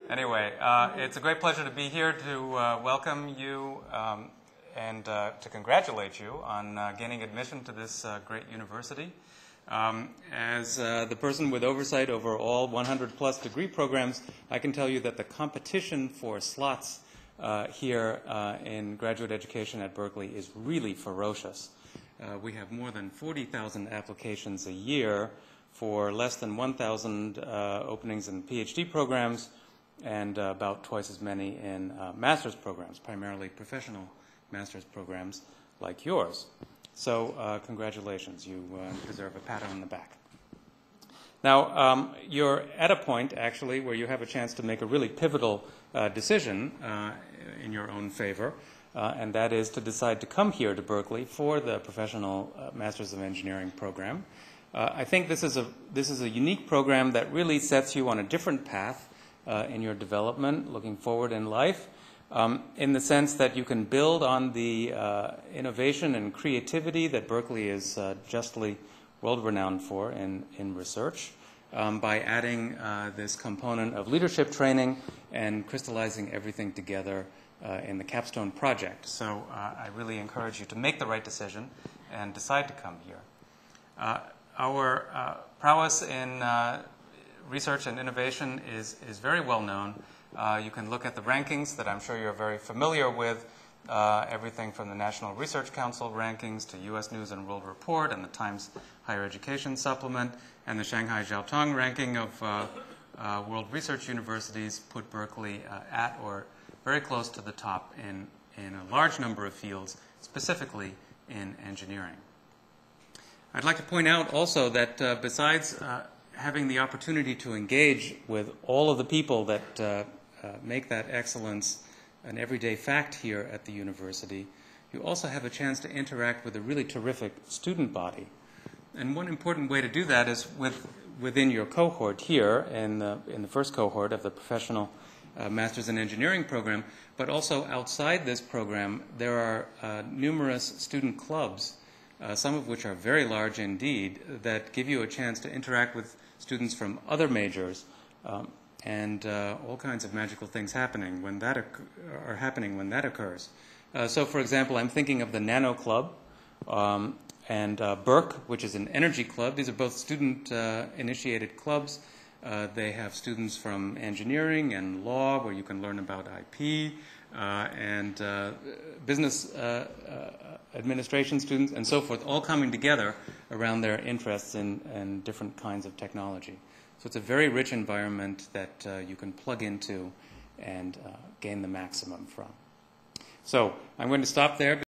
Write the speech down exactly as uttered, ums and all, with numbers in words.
Anyway, uh, it's a great pleasure to be here to uh, welcome you um, and uh, to congratulate you on uh, gaining admission to this uh, great university. Um, as uh, the person with oversight over all one hundred plus degree programs, I can tell you that the competition for slots uh, here uh, in graduate education at Berkeley is really ferocious. Uh, we have more than forty thousand applications a year for less than one thousand uh, openings in PhD programs and uh, about twice as many in uh, master's programs, primarily professional master's programs like yours. So uh, congratulations, you uh, deserve a pat on the back. Now, um, you're at a point, actually, where you have a chance to make a really pivotal uh, decision uh, in your own favor, uh, and that is to decide to come here to Berkeley for the Professional uh, Masters of Engineering program. Uh, I think this is a this is a unique program that really sets you on a different path uh, in your development, looking forward in life. Um, in the sense that you can build on the uh, innovation and creativity that Berkeley is uh, justly world-renowned for in, in research um, by adding uh, this component of leadership training and crystallizing everything together uh, in the capstone project. So uh, I really encourage you to make the right decision and decide to come here. Uh, our uh, prowess in uh, research and innovation is, is very well known. Uh, you can look at the rankings that I'm sure you're very familiar with, uh, everything from the National Research Council rankings to U S News and World Report and the Times Higher Education Supplement, and the Shanghai Jiaotong ranking of uh, uh, world research universities put Berkeley uh, at or very close to the top in, in a large number of fields, specifically in engineering. I'd like to point out also that uh, besides uh, having the opportunity to engage with all of the people that uh, uh, make that excellence an everyday fact here at the university, you also have a chance to interact with a really terrific student body. And one important way to do that is with, within your cohort here, in the, in the first cohort of the Professional uh, Masters in Engineering program, but also outside this program, there are uh, numerous student clubs, uh, some of which are very large indeed, that give you a chance to interact with students from other majors, um, and uh, all kinds of magical things happening when that are happening when that occurs. Uh, so, for example, I'm thinking of the Nano Club um, and uh, Burke, which is an energy club. These are both student-initiated uh, clubs. Uh, they have students from engineering and law, where you can learn about I P, uh, and uh, business uh, uh, administration students, and so forth, all coming together around their interests in, in different kinds of technology. So it's a very rich environment that uh, you can plug into and uh, gain the maximum from. So I'm going to stop there.